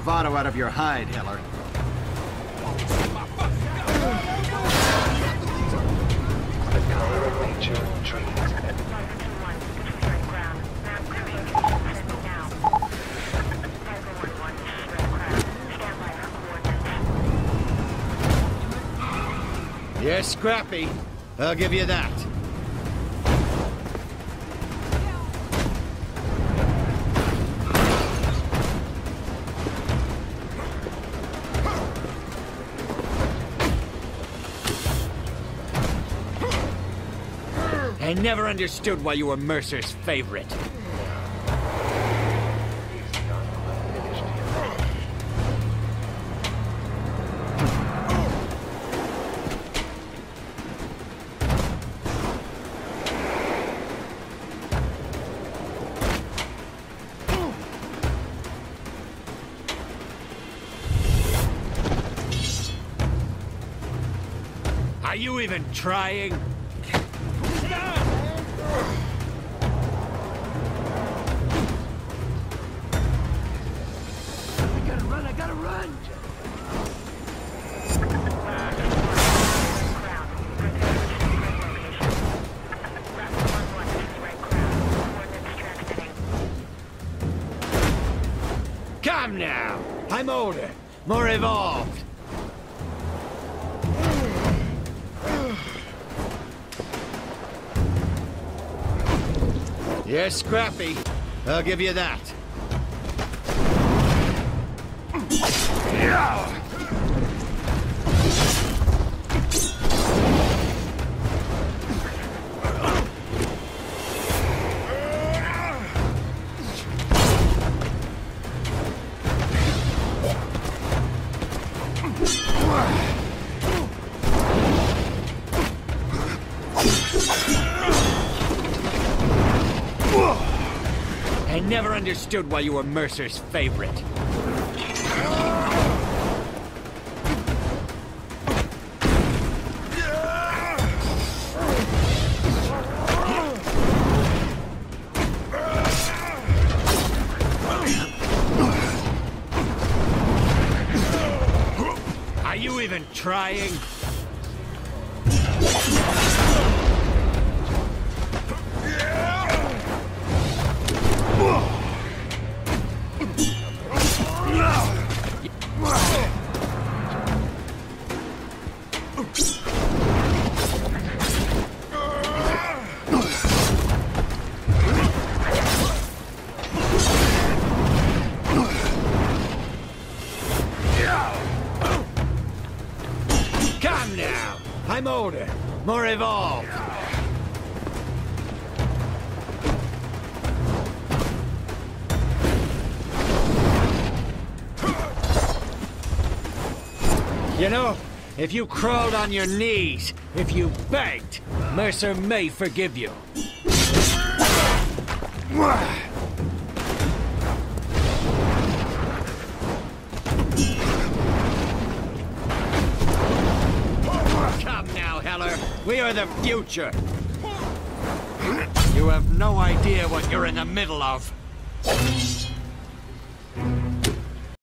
bravado out of your hide, Heller. The color of nature dreams. You're scrappy. I'll give you that. I never understood why you were Mercer's favorite. Are you even trying? I gotta run! Come now! I'm older, more evolved. You're scrappy. I'll give you that. I never understood why you were Mercer's favorite. Are you even trying? Come now! I'm older, more evolved. You know, if you crawled on your knees, if you begged, Mercer may forgive you. Come now, Heller. We are the future. You have no idea what you're in the middle of.